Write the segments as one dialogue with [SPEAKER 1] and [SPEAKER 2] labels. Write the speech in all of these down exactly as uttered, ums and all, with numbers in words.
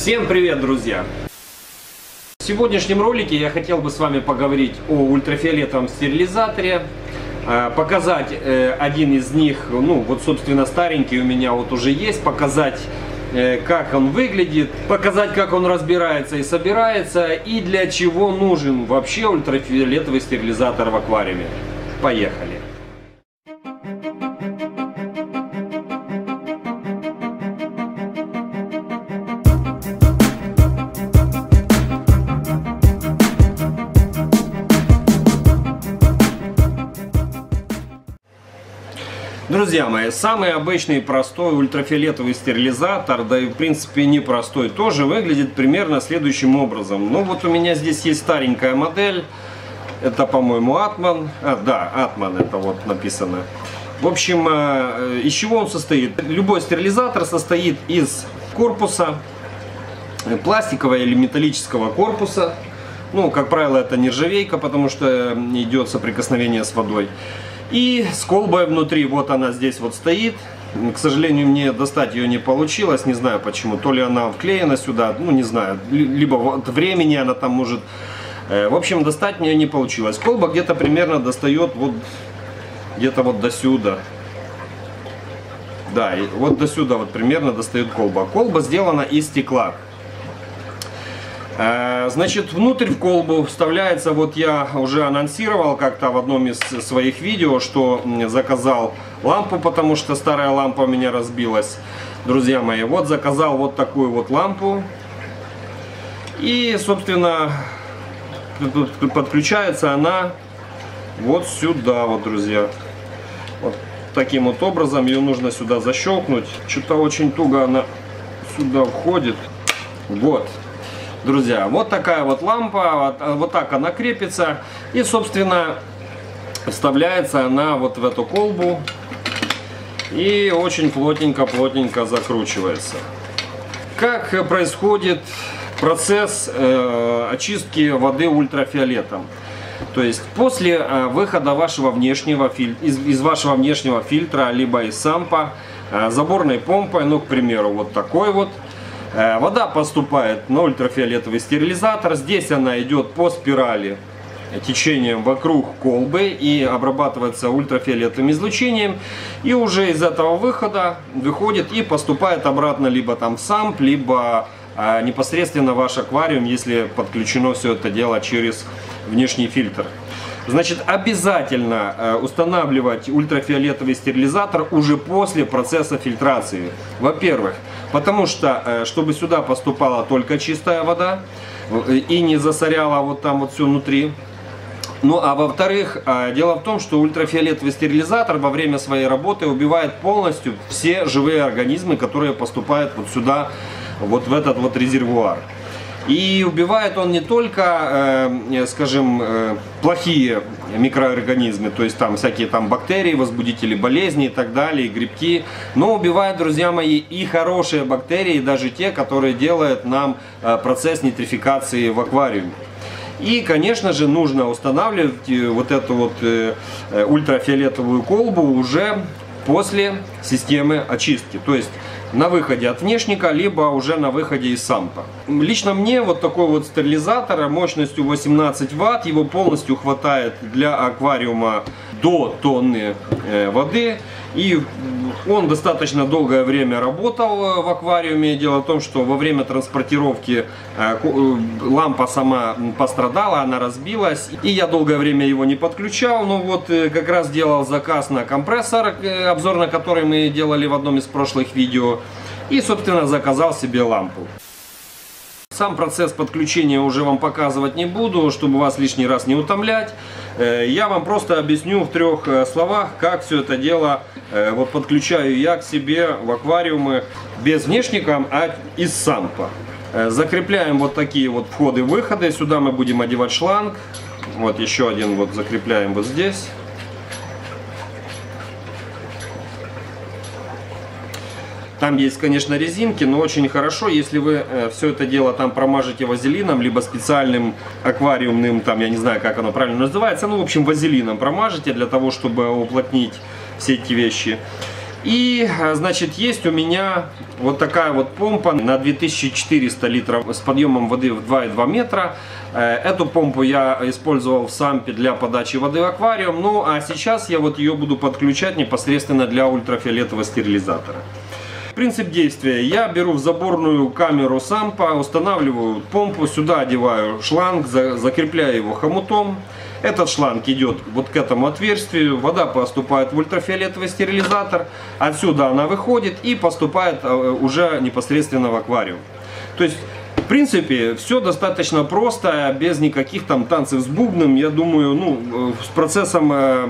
[SPEAKER 1] Всем привет, друзья! В сегодняшнем ролике я хотел бы с вами поговорить о ультрафиолетовом стерилизаторе, показать один из них, ну вот собственно старенький у меня вот уже есть, показать как он выглядит, показать как он разбирается и собирается и для чего нужен вообще ультрафиолетовый стерилизатор в аквариуме. Поехали! Друзья мои, самый обычный простой ультрафиолетовый стерилизатор, да и в принципе непростой тоже, выглядит примерно следующим образом. Ну вот у меня здесь есть старенькая модель, это по-моему Атман, а, да, Атман это вот написано. В общем, из чего он состоит? Любой стерилизатор состоит из корпуса, пластикового или металлического корпуса. Ну, как правило, это нержавейка, потому что идет соприкосновение с водой. И с колбой внутри, вот она здесь вот стоит. К сожалению, мне достать ее не получилось, не знаю почему. То ли она вклеена сюда, ну не знаю, либо от времени она там может. В общем, достать мне не получилось. Колба где-то примерно достает вот где-то вот до сюда. Да, и вот до сюда вот примерно достает колба. Колба сделана из стекла. Значит, внутрь в колбу вставляется, вот я уже анонсировал как-то в одном из своих видео, что заказал лампу, потому что старая лампа у меня разбилась. Друзья мои, вот заказал вот такую вот лампу. И, собственно, подключается она вот сюда, вот, друзья. Вот таким вот образом ее нужно сюда защелкнуть. Что-то очень туго она сюда входит. Вот. Друзья, вот такая вот лампа, вот, вот так она крепится и, собственно, вставляется она вот в эту колбу и очень плотненько-плотненько закручивается. Как происходит процесс э, очистки воды ультрафиолетом? То есть после э, выхода вашего внешнего филь... из, из вашего внешнего фильтра, либо из сампа, э, заборной помпой, ну, к примеру, вот такой вот, вода поступает на ультрафиолетовый стерилизатор. Здесь она идет по спирали течением вокруг колбы и обрабатывается ультрафиолетовым излучением. И уже из этого выхода выходит и поступает обратно либо там в самп, либо а, непосредственно в ваш аквариум, если подключено все это дело через внешний фильтр. Значит, обязательно э, устанавливать ультрафиолетовый стерилизатор уже после процесса фильтрации. Во-первых, потому что, э, чтобы сюда поступала только чистая вода э, и не засоряла вот там вот все внутри. Ну а во-вторых, э, дело в том, что ультрафиолетовый стерилизатор во время своей работы убивает полностью все живые организмы, которые поступают вот сюда, вот в этот вот резервуар. И убивает он не только, э, скажем, э, плохие микроорганизмы, то есть там всякие там бактерии, возбудители болезней и так далее, и грибки, но убивает, друзья мои, и хорошие бактерии, даже те, которые делают нам э, процесс нитрификации в аквариуме. И, конечно же, нужно устанавливать вот эту вот э, ультрафиолетовую колбу уже после системы очистки, то есть на выходе от внешника, либо уже на выходе из сампа. Лично мне вот такой вот стерилизатор мощностью восемнадцать ватт, его полностью хватает для аквариума до тонны э, воды. И он достаточно долгое время работал в аквариуме. Дело в том, что во время транспортировки э, лампа сама пострадала, она разбилась. И я долгое время его не подключал. Но вот э, как раз делал заказ на компрессор, э, обзор на который мы делали в одном из прошлых видео. И, собственно, заказал себе лампу. Сам процесс подключения уже вам показывать не буду, чтобы вас лишний раз не утомлять. Я вам просто объясню в трех словах, как все это дело вот подключаю я к себе в аквариумы без внешника, а из сампа. Закрепляем вот такие вот входы-выходы. Сюда мы будем одевать шланг. Вот еще один вот закрепляем вот здесь. Там есть, конечно, резинки, но очень хорошо, если вы э, все это дело там промажете вазелином, либо специальным аквариумным, там, я не знаю, как оно правильно называется, ну, в общем, вазелином промажете для того, чтобы уплотнить все эти вещи. И, значит, есть у меня вот такая вот помпа на две тысячи четыреста литров с подъемом воды в два и два метра. Эту помпу я использовал в сампе для подачи воды в аквариум. Ну, а сейчас я вот ее буду подключать непосредственно для ультрафиолетового стерилизатора. Принцип действия. Я беру в заборную камеру сампа, устанавливаю помпу, сюда одеваю шланг, закрепляю его хомутом. Этот шланг идет вот к этому отверстию, вода поступает в ультрафиолетовый стерилизатор, отсюда она выходит и поступает уже непосредственно в аквариум. То есть, в принципе, все достаточно просто, без никаких там танцев с бубном. Я думаю, ну, с процессом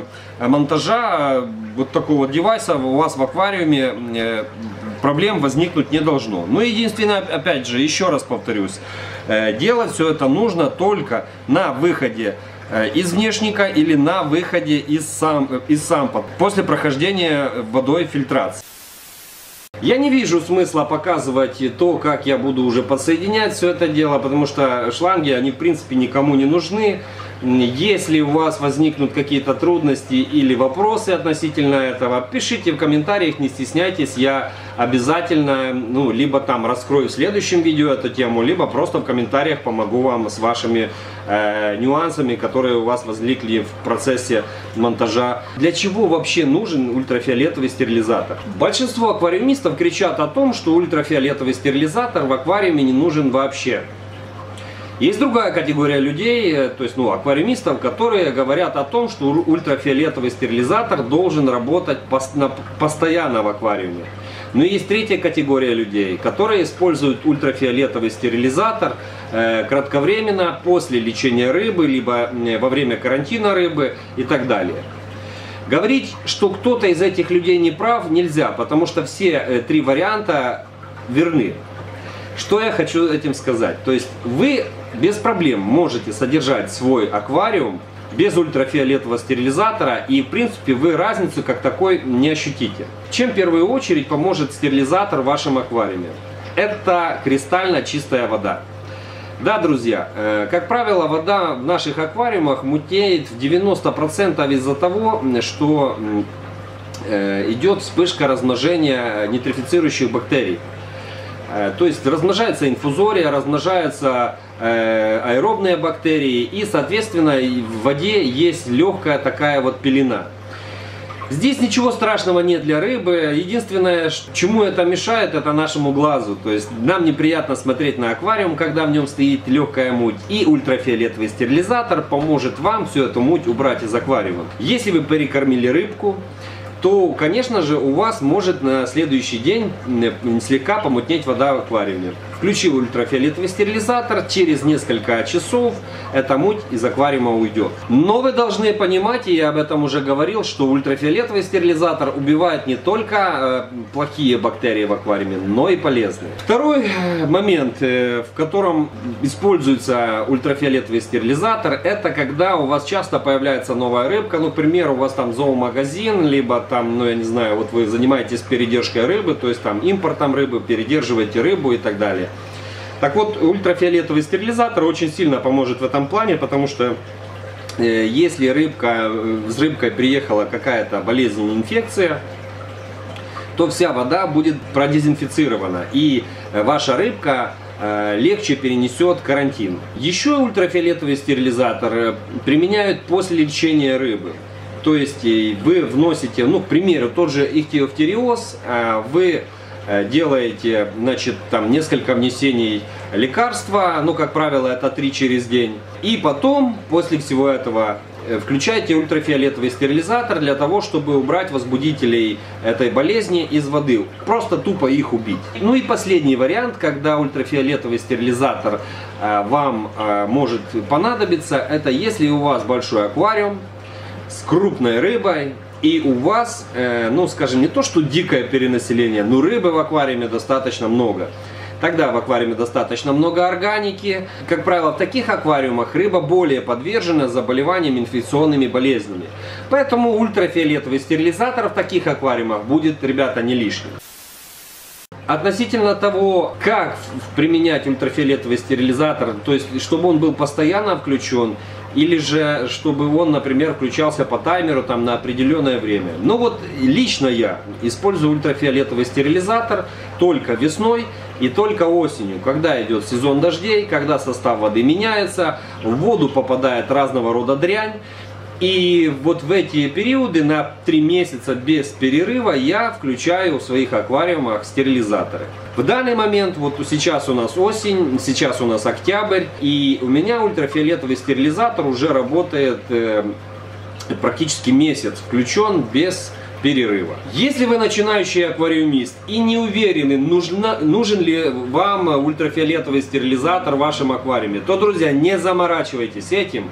[SPEAKER 1] монтажа вот такого девайса у вас в аквариуме проблем возникнуть не должно. Но единственное, опять же, еще раз повторюсь, делать все это нужно только на выходе из внешника или на выходе из, сам, из сампа после прохождения водой фильтрации. Я не вижу смысла показывать то, как я буду уже подсоединять все это дело, потому что шланги, они в принципе никому не нужны. Если у вас возникнут какие-то трудности или вопросы относительно этого, пишите в комментариях, не стесняйтесь, я обязательно, ну, либо там раскрою в следующем видео эту тему, либо просто в комментариях помогу вам с вашими э, нюансами, которые у вас возникли в процессе монтажа. Для чего вообще нужен ультрафиолетовый стерилизатор? Большинство аквариумистов кричат о том, что ультрафиолетовый стерилизатор в аквариуме не нужен вообще. Есть другая категория людей, то есть ну, аквариумистов, которые говорят о том, что ультрафиолетовый стерилизатор должен работать постоянно в аквариуме. Но есть третья категория людей, которые используют ультрафиолетовый стерилизатор э, кратковременно после лечения рыбы, либо во время карантина рыбы и так далее. Говорить, что кто-то из этих людей не прав, нельзя, потому что все э, три варианта верны. Что я хочу этим сказать? То есть вы без проблем можете содержать свой аквариум без ультрафиолетового стерилизатора, и в принципе вы разницу как такой не ощутите. Чем в первую очередь поможет стерилизатор в вашем аквариуме? Это кристально чистая вода. Да, друзья, э, как правило, вода в наших аквариумах мутнеет в девяноста процентах из-за того, что э, идет вспышка размножения нейтрифицирующих бактерий. То есть размножается инфузория, размножаются э, аэробные бактерии, и, соответственно, в воде есть легкая такая вот пелена. Здесь ничего страшного нет для рыбы. Единственное, чему это мешает, это нашему глазу. То есть нам неприятно смотреть на аквариум, когда в нем стоит легкая муть. И ультрафиолетовый стерилизатор поможет вам всю эту муть убрать из аквариума. Если вы перекормили рыбку, то, конечно же, у вас может на следующий день слегка помутнеть вода в аквариуме. Включил ультрафиолетовый стерилизатор, через несколько часов эта муть из аквариума уйдет. Но вы должны понимать, и я об этом уже говорил, что ультрафиолетовый стерилизатор убивает не только э, плохие бактерии в аквариуме, но и полезные. Второй момент, э, в котором используется ультрафиолетовый стерилизатор, это когда у вас часто появляется новая рыбка, ну, к примеру, у вас там зоомагазин, либо там, ну, я не знаю, вот вы занимаетесь передержкой рыбы, то есть там импортом рыбы, передерживаете рыбу и так далее. Так вот, ультрафиолетовый стерилизатор очень сильно поможет в этом плане, потому что э, если рыбка, с рыбкой приехала какая-то болезнь, инфекция, то вся вода будет продезинфицирована, и ваша рыбка э, легче перенесет карантин. Еще ультрафиолетовый стерилизатор применяют после лечения рыбы. То есть вы вносите, ну, к примеру, тот же ихтиофтириоз, вы делаете, значит, там несколько внесений лекарства, ну, как правило, это три через день. И потом, после всего этого, включайте ультрафиолетовый стерилизатор для того, чтобы убрать возбудителей этой болезни из воды. Просто тупо их убить. Ну и последний вариант, когда ультрафиолетовый стерилизатор вам может понадобиться, это если у вас большой аквариум с крупной рыбой, и у вас, э, ну скажем, не то что дикое перенаселение, но рыбы в аквариуме достаточно много. Тогда в аквариуме достаточно много органики. Как правило, в таких аквариумах рыба более подвержена заболеваниям, инфекционными болезнями. Поэтому ультрафиолетовый стерилизатор в таких аквариумах будет, ребята, не лишним. Относительно того, как применять ультрафиолетовый стерилизатор, то есть чтобы он был постоянно включен, или же чтобы он, например, включался по таймеру там на определенное время. Но вот лично я использую ультрафиолетовый стерилизатор только весной и только осенью, когда идет сезон дождей, когда состав воды меняется, в воду попадает разного рода дрянь. И вот в эти периоды на три месяца без перерыва я включаю в своих аквариумах стерилизаторы. В данный момент, вот сейчас у нас осень, сейчас у нас октябрь, и у меня ультрафиолетовый стерилизатор уже работает э, практически месяц, включен без перерыва. Если вы начинающий аквариумист и не уверены, нужна, нужен ли вам ультрафиолетовый стерилизатор в вашем аквариуме, то, друзья, не заморачивайтесь этим.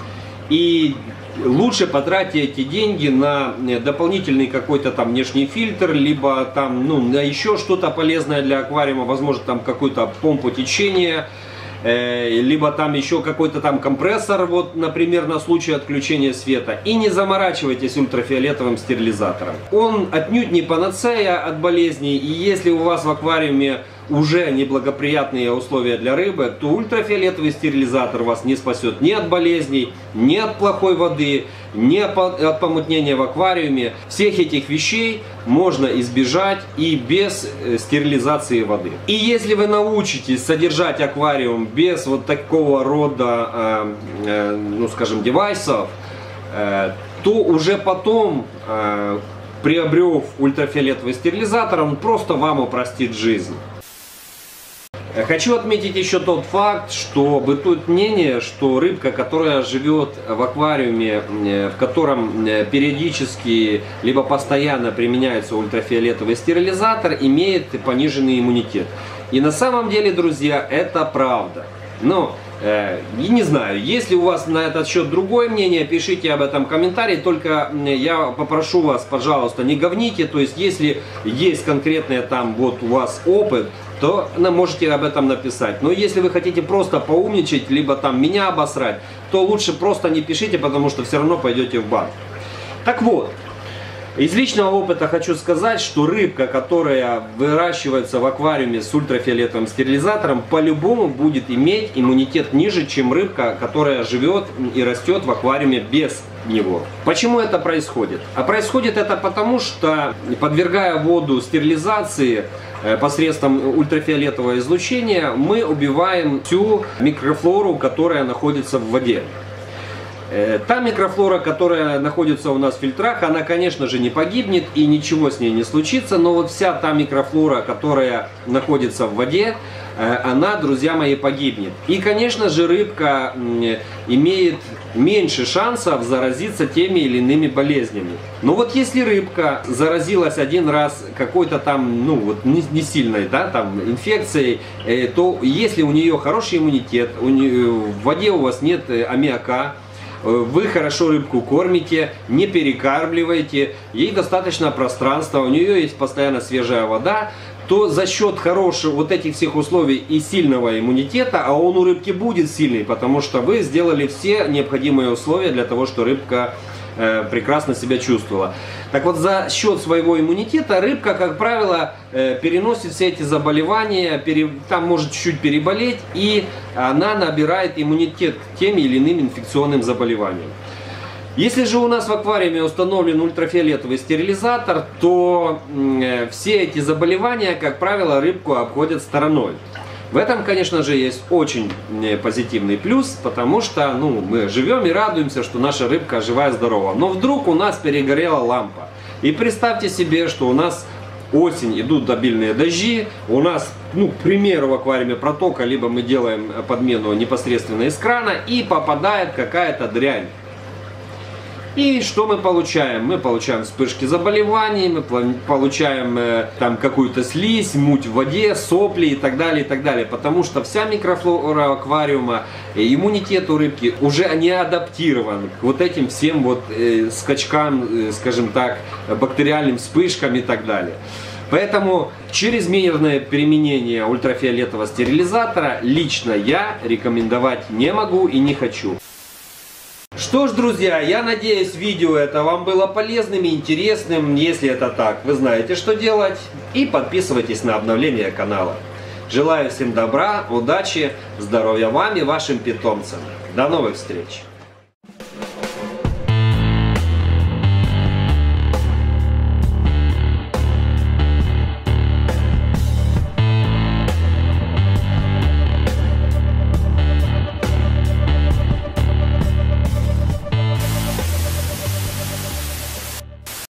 [SPEAKER 1] И лучше потратьте эти деньги на дополнительный какой-то там внешний фильтр, либо там, ну, на еще что-то полезное для аквариума, возможно, там какую-то помпу течения, э, либо там еще какой-то там компрессор, вот, например, на случай отключения света. И не заморачивайтесь ультрафиолетовым стерилизатором. Он отнюдь не панацея от болезней, и если у вас в аквариуме уже неблагоприятные условия для рыбы, то ультрафиолетовый стерилизатор вас не спасет ни от болезней, ни от плохой воды, ни от помутнения в аквариуме. Всех этих вещей можно избежать и без стерилизации воды. И если вы научитесь содержать аквариум без вот такого рода, э, э, ну скажем, девайсов, э, то уже потом, э, приобрев ультрафиолетовый стерилизатор, он просто вам упростит жизнь. Хочу отметить еще тот факт, что бытует мнение, что рыбка, которая живет в аквариуме, в котором периодически либо постоянно применяется ультрафиолетовый стерилизатор, имеет пониженный иммунитет. И на самом деле, друзья, это правда. Но э, не знаю, если у вас на этот счет другое мнение, пишите об этом в комментарии. Только я попрошу вас, пожалуйста, не говните. То есть, если есть конкретный там вот у вас опыт, то можете об этом написать. Но если вы хотите просто поумничать, либо там меня обосрать, то лучше просто не пишите, потому что все равно пойдете в бан. Так вот, из личного опыта хочу сказать, что рыбка, которая выращивается в аквариуме с ультрафиолетовым стерилизатором, по-любому будет иметь иммунитет ниже, чем рыбка, которая живет и растет в аквариуме без него. Почему это происходит? А происходит это потому, что, подвергая воду стерилизации посредством ультрафиолетового излучения, мы убиваем всю микрофлору, которая находится в воде. Та микрофлора, которая находится у нас в фильтрах, она, конечно же, не погибнет и ничего с ней не случится, но вот вся та микрофлора, которая находится в воде, она, друзья мои, погибнет. И, конечно же, рыбка имеет меньше шансов заразиться теми или иными болезнями. Но вот если рыбка заразилась один раз какой-то там, ну вот не, не сильной, да, там инфекцией, то если у нее хороший иммунитет, у нее, в воде у вас нет аммиака, вы хорошо рыбку кормите, не перекармливаете, ей достаточно пространства, у нее есть постоянно свежая вода, то за счет хороших вот этих всех условий и сильного иммунитета, а он у рыбки будет сильный, потому что вы сделали все необходимые условия для того, чтобы рыбка э, прекрасно себя чувствовала. Так вот, за счет своего иммунитета рыбка, как правило, э, переносит все эти заболевания, пере, там может чуть-чуть переболеть, и она набирает иммунитет к тем или иным инфекционным заболеваниям. Если же у нас в аквариуме установлен ультрафиолетовый стерилизатор, то э, все эти заболевания, как правило, рыбку обходят стороной. В этом, конечно же, есть очень позитивный плюс, потому что ну, мы живем и радуемся, что наша рыбка живая и здорова. Но вдруг у нас перегорела лампа. И представьте себе, что у нас осень, идут обильные дожди, у нас, ну, к примеру, в аквариуме протока, либо мы делаем подмену непосредственно из крана, и попадает какая-то дрянь. И что мы получаем? Мы получаем вспышки заболеваний, мы получаем э, там какую-то слизь, муть в воде, сопли и так далее, и так далее. Потому что вся микрофлора аквариума, иммунитет у рыбки уже не адаптирован к вот этим всем вот э, скачкам, э, скажем так, бактериальным вспышкам и так далее. Поэтому чрезмерное применение ультрафиолетового стерилизатора лично я рекомендовать не могу и не хочу. Что ж, друзья, я надеюсь, видео это вам было полезным и интересным. Если это так, вы знаете, что делать. И подписывайтесь на обновление канала. Желаю всем добра, удачи, здоровья вам и вашим питомцам. До новых встреч!